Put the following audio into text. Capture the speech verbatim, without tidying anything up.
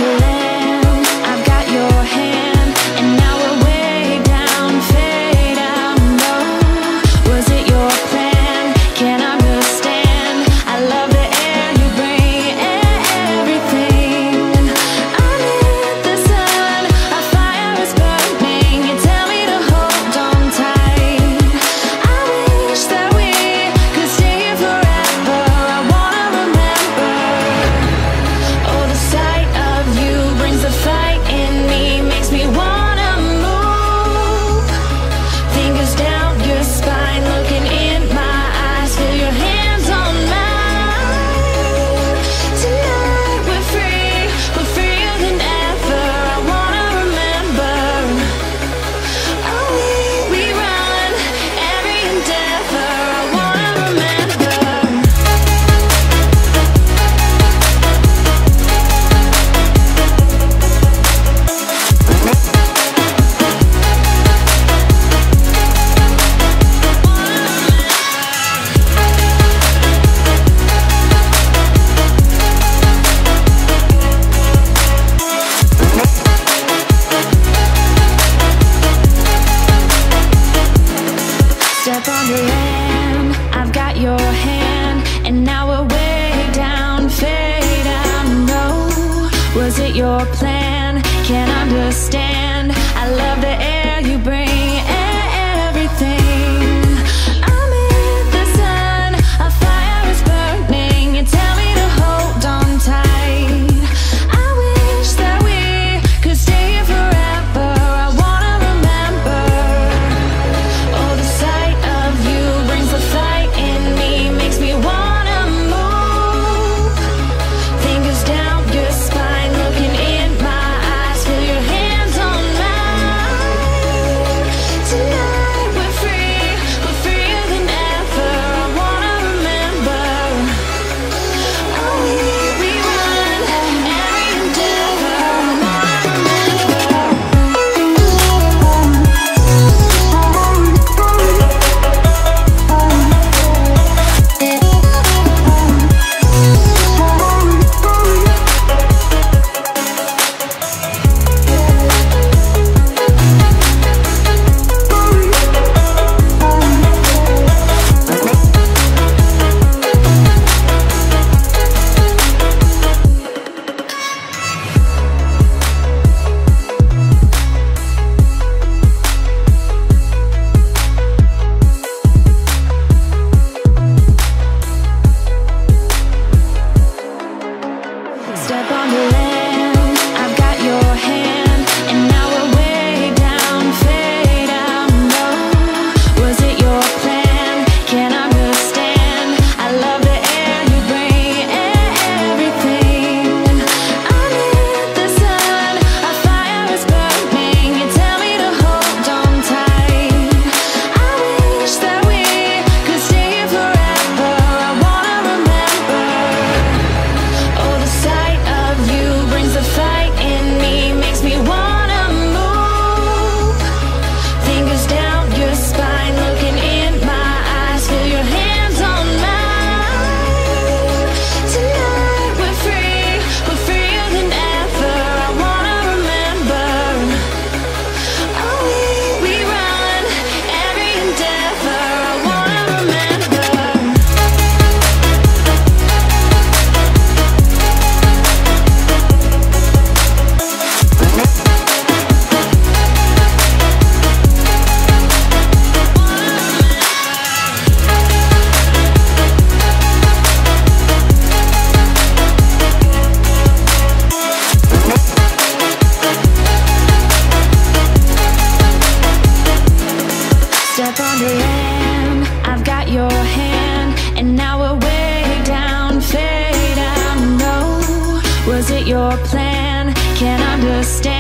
land, I've got your hand, and now we're way down, fade out low. Was it your plan? Can't understand. I love the air you bring, everything. Under the sun, a fire is burning. You tell me to hold on tight. I wish that we could stay here forever. I wanna remember. Oh, the sight of you brings the fight in me, makes me wanna move. Fingers down your spine, looking in my eyes, feel your hands on mine. Tonight we're free, we're freer than ever. I wanna remember. Oh, we, we run every endeavor. I wanna remember. Step on the land, I've got your hand, and now we're way down, fade out. No, was it your plan? Can't understand. I love the air you bring, everything. I'm in the sun, a fire is burning. You tell me to hold on tight. I wish that we could stay here forever. I wanna remember. Oh, the sight of you brings the fight in me, makes me wanna move. Fingers down your spine, looking in my eyes, feel your hands on mine. Tonight we're free, we're freer than ever. I wanna remember. Oh, we, we run every endeavor. I wanna remember. Step on the land, I've got your hand, and now we're way down, fade out. No, was it your plan? Can't understand. I love the air you bring, everything. Under the sun, a fire is burning. You tell me to hold on tight. I wish that we could stay here forever. I wanna remember. Oh, the sight of you brings the fight in me, makes me wanna move. Fingers down your spine, looking in my eyes, feel your hands on mine. Tonight we're free, we're freer than ever. I wanna remember. Oh, we, we run every endeavor. I wanna remember. Step on the land, I've got your hand, and now we're way down, fade out. No, was it your plan? Can't understand.